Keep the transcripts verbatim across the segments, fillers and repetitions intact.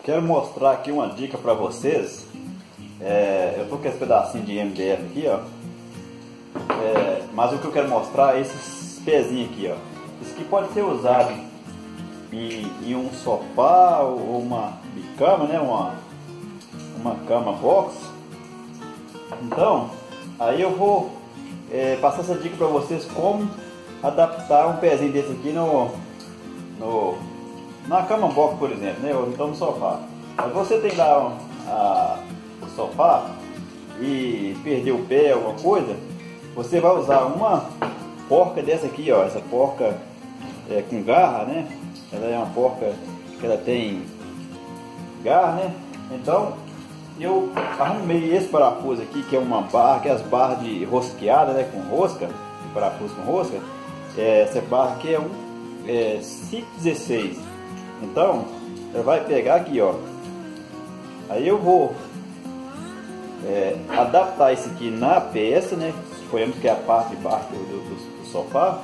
Quero mostrar aqui uma dica para vocês. É, eu tô com esse pedacinho de M D F aqui, ó. É, mas o que eu quero mostrar é esses pezinhos aqui, ó. Isso aqui pode ser usado em, em um sofá ou uma bicama, né? Uma, uma cama box. Então, aí eu vou é, passar essa dica para vocês como adaptar um pezinho desse aqui no, no na cama box, por exemplo, né? Ou então no sofá. Mas você tem lá a, o sofá e perdeu o pé, alguma coisa, você vai usar uma porca dessa aqui, ó. Essa porca é, com garra, né? Ela é uma porca que ela tem garra, né? Então eu arrumei esse parafuso aqui, que é uma barra, que é as barras de rosqueada, né? Com rosca, parafuso com rosca. É, essa barra aqui é um é, cinco dezesseis. Então ela vai pegar aqui, ó. Aí eu vou é, adaptar isso aqui na peça, né? Suponhamos que é a parte de baixo do, do, do sofá.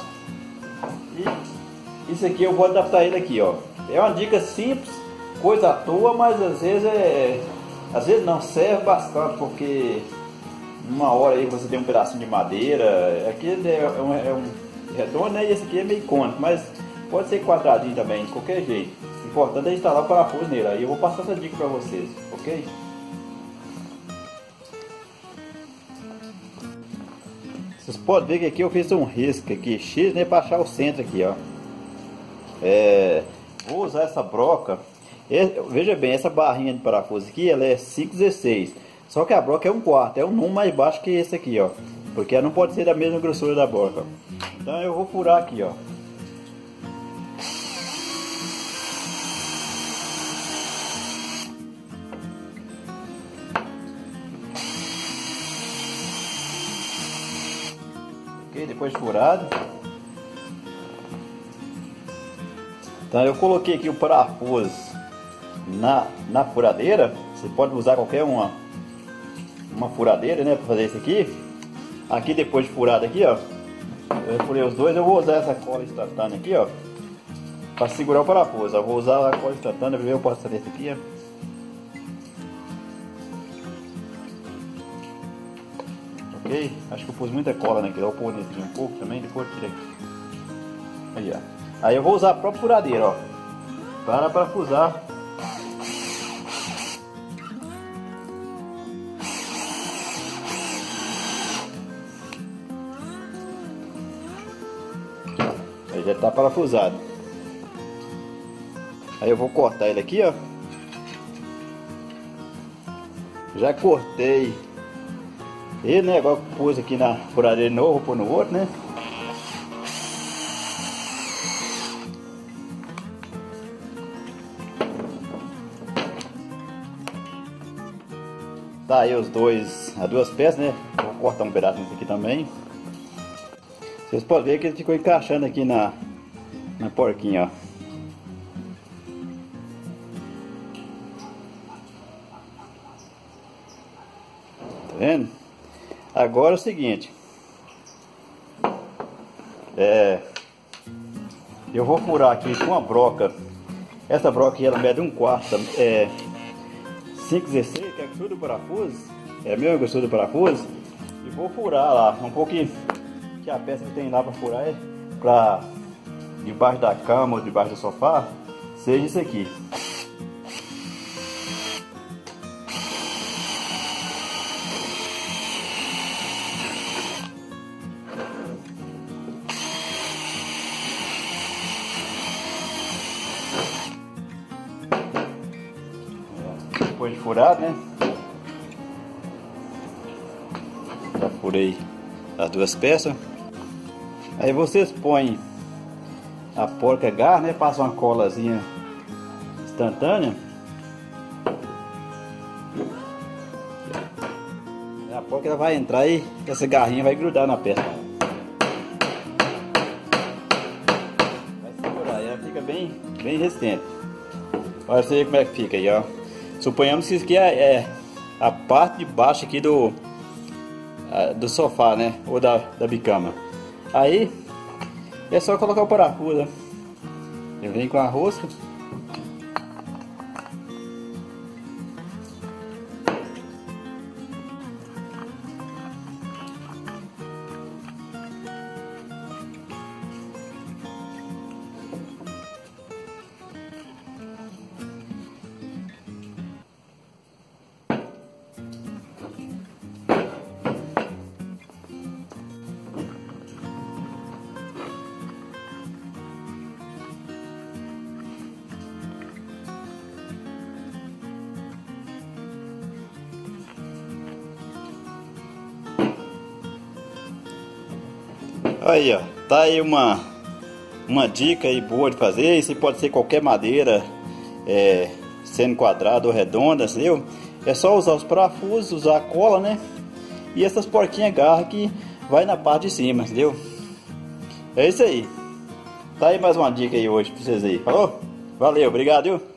E isso aqui eu vou adaptar ele aqui, ó. É uma dica simples, coisa à toa, mas às vezes é, às vezes não serve bastante, porque uma hora aí você tem um pedacinho de madeira. Aqui é um, é um redondo, né? E esse aqui é meio cônico, mas pode ser quadradinho também, de qualquer jeito. O importante é instalar o parafuso nele. Aí eu vou passar essa dica para vocês, ok? Vocês podem ver que aqui eu fiz um risco aqui X, né, para achar o centro aqui, ó. É, vou usar essa broca. É, veja bem, essa barrinha de parafuso aqui, ela é cinco dezesseis. Só que a broca é um quarto, é um número mais baixo que esse aqui, ó. Porque ela não pode ser da mesma grossura da broca. Então eu vou furar aqui, ó. Depois de furado, então eu coloquei aqui o parafuso na, na furadeira. Você pode usar qualquer uma uma furadeira, né, para fazer isso aqui. Aqui depois de furado aqui, ó, eu furei os dois. Eu vou usar essa cola instantânea aqui, ó, para segurar o parafuso. Eu vou usar a cola instantânea. Primeiro eu posso fazer isso aqui, ó. Ok? Acho que eu pus muita cola naquele, eu vou pôr nesse aqui um pouco também, depois eu tirei. Aí, ó. Aí eu vou usar a própria furadeira, ó, para parafusar. Aí já está parafusado. Aí eu vou cortar ele aqui, ó. Já cortei ele, né? Agora pus aqui na furadeira de novo, vou pôr no outro, né? Tá aí os dois, as duas peças, né? Vou cortar um pedaço desse aqui também. Vocês podem ver que ele ficou encaixando aqui na, na porquinha, ó. Tá vendo? Agora é o seguinte, é, eu vou furar aqui com a broca. Essa broca aqui, ela mede um quarto, é cinco dezesseis, que é a grossura do parafuso, é a mesma grossura do parafuso. E vou furar lá, um pouquinho, que a peça que tem lá para furar é para debaixo da cama ou debaixo do sofá, seja isso aqui. Depois de furado, né? Já furei as duas peças. Aí vocês põem a porca garra, né? Passa uma colazinha instantânea. A porca ela vai entrar e essa garrinha vai grudar na peça. Vai segurar, ela fica bem, bem resistente. Olha você como é que fica aí, ó. Suponhamos que isso aqui é, é a parte de baixo aqui do, do sofá, né? Ou da, da bicama. Aí é só colocar o parafuso, né? Eu venho com a rosca. Aí, ó, tá aí uma, uma dica aí boa de fazer. Isso pode ser qualquer madeira, é, sendo quadrada ou redonda, entendeu? É só usar os parafusos, usar a cola, né? E essas porquinhas garra que vai na parte de cima, entendeu? É isso aí. Tá aí mais uma dica aí hoje pra vocês aí. Falou? Valeu, obrigado, viu?